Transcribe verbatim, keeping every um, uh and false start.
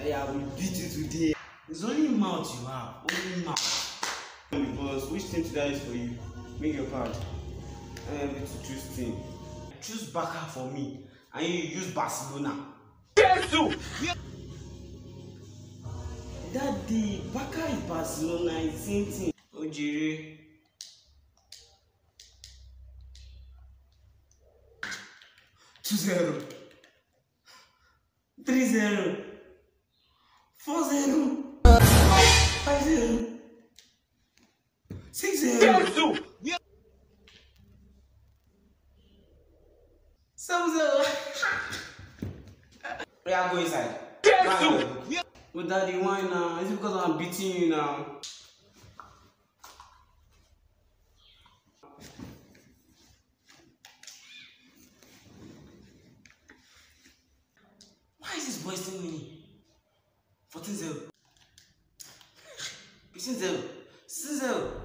I will beat you today. It's only mouth you have. Only mouth. Boss, which team today is for you? Make your part. I am able to choose team. Choose Barca for me. And you use Barcelona. Jesus! Daddy, Barca is Barcelona, it's the same thing. Ojire. two zero. three zero. four zero. five zero. six zero. seven zero. We are going inside. But Daddy, why now? Is it because I'm beating you now? Why is this boy still winning? fourteen zero. fifteen zero. six zero.